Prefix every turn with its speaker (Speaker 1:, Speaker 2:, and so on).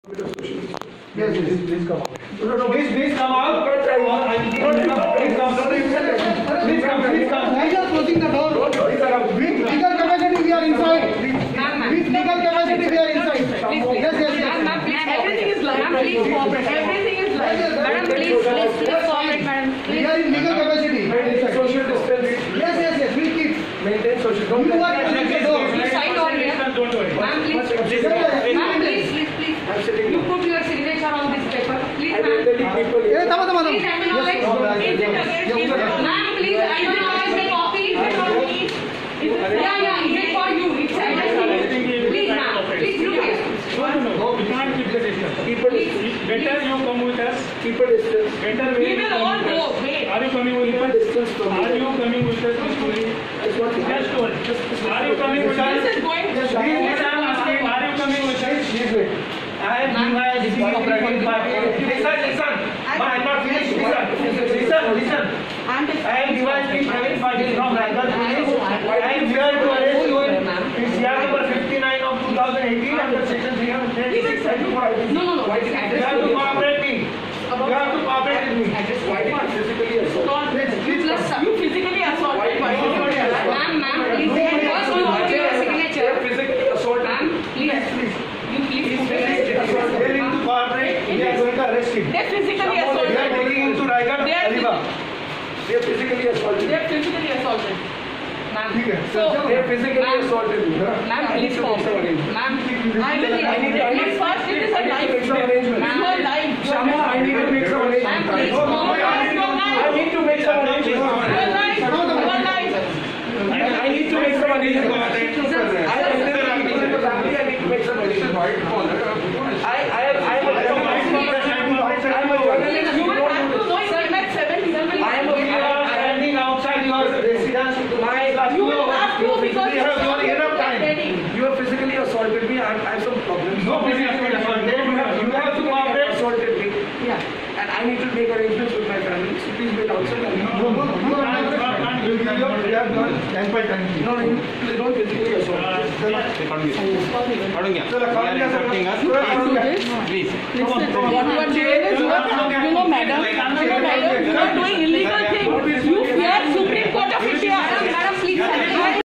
Speaker 1: Yes, please come out.
Speaker 2: Please come out. Please come.
Speaker 1: Why you are closing the door? With legal capacity we are inside. With legal capacity we are inside. Yes.
Speaker 3: Ma'am, please. Everything is live. Ma'am, please cooperate. Everything is live. Madam, please cooperate, madam.
Speaker 1: We are in legal capacity.
Speaker 2: Maintain social distance.
Speaker 1: Yes. We keep.
Speaker 2: Maintain social.
Speaker 1: You are closing the door.
Speaker 3: Please sign on here.
Speaker 2: Don't worry.
Speaker 3: Ma'am, please. Ma'am, please.
Speaker 2: I'm sitting.
Speaker 3: You put your signature on this paper. Please,
Speaker 2: I will
Speaker 3: ma'am.
Speaker 2: tell you people.
Speaker 1: Hey, tama.
Speaker 3: Please acknowledge. Ma'am, please acknowledge the copy. Yeah. Is it for you? It's addressed. Please, ma'am. Please look here.
Speaker 2: No, we can't keep the distance. Keep a distance.
Speaker 4: Better you come with us.
Speaker 2: Keep a distance.
Speaker 4: Better
Speaker 3: We will all go. Wait.
Speaker 4: Are you coming with
Speaker 2: Keep a
Speaker 4: us?
Speaker 2: distance from
Speaker 4: Are
Speaker 2: me.
Speaker 4: you coming with us?
Speaker 2: That's what you
Speaker 4: Just one. Are you coming with us?
Speaker 3: This is going to
Speaker 4: Yes, I'm asking. Are you coming with us?
Speaker 2: Please wait. I am operating party. Listen. I'm not finished. Listen. I am devising private party from Raigad Police. I am here to arrest you in PCR number 59 of 2018 under section 336.
Speaker 3: No.
Speaker 2: You have to cooperate me. You have to cooperate with me. Why did you physically assault?
Speaker 3: You physically assaulted. Ma'am, please. First you put your signature.
Speaker 2: Physically assault.
Speaker 3: Ma'am, please. You please.
Speaker 2: They need to cooperate. We are going to arrest him.
Speaker 3: They physically
Speaker 2: We are
Speaker 3: assaulted.
Speaker 2: taking him to Raigad.
Speaker 3: They are
Speaker 2: Alibaug. They are physically assaulted.
Speaker 3: They are physically assaulted. Ma'am. So,
Speaker 2: They are physically
Speaker 3: ma'am,
Speaker 2: assaulted.
Speaker 3: ma'am, please cooperate. Ma'am, please first it is a live. Ma'am, you are live.
Speaker 2: Shama, I need to make some arrangements.
Speaker 3: Ma'am, please cooperate.
Speaker 2: I need to make some arrangements.
Speaker 3: You are live.
Speaker 2: I need to make some arrangements. I need to make some arrangements. I'm a journalist.
Speaker 3: You will have to know you met 7 people.
Speaker 2: I am standing outside your residence.
Speaker 3: You will have to because
Speaker 2: you have enough time.
Speaker 3: ready.
Speaker 2: You have physically assaulted me. I have some problems.
Speaker 4: No physically assaulted.
Speaker 2: You have to cooperate. Assaulted me.
Speaker 3: Yeah.
Speaker 2: And I need to make arrangements with my family. So please wait outside. No, don't physically assault.
Speaker 4: Please.
Speaker 3: What you are doing is you are doing illegal thing.